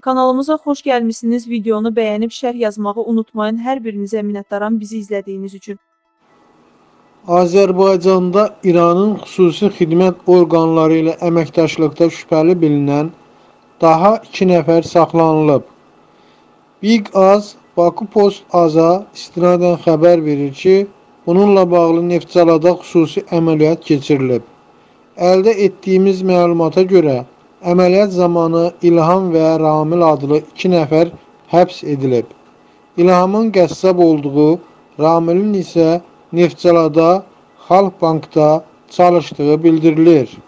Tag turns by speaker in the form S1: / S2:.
S1: Kanalımıza xoş gəlmişsiniz. Videonu bəyənib şərh yazmağı unutmayın. Hər birinizə minnətdaram bizi izlədiyiniz üçün.
S2: Azərbaycanda İranın xüsusi xidmət orqanları ilə əməkdaşlıqda şübhəli bilinən daha 2 nəfər saxlanılıb. Big Az, Baku Post Aza istinadən xəbər verir ki, bununla bağlı Neftçalada xüsusi əməliyyat keçirilib. Əldə etdiyimiz məlumata görə, əməliyyat zamanı İlham və Ramil adlı 2 nəfər həbs edilib. İlhamın qəssab olduğu, Ramilin isə Neftçalada Xalq Bankda çalıştığı bildirilir.